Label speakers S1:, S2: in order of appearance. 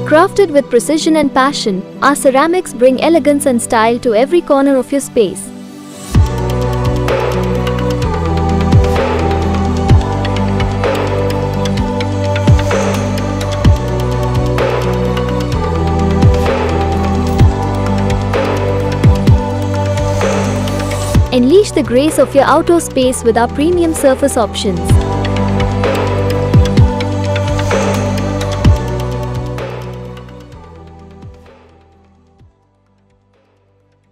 S1: Crafted with precision and passion, our ceramics bring elegance and style to every corner of your space. Unleash the grace of your outdoor space with our premium surface options.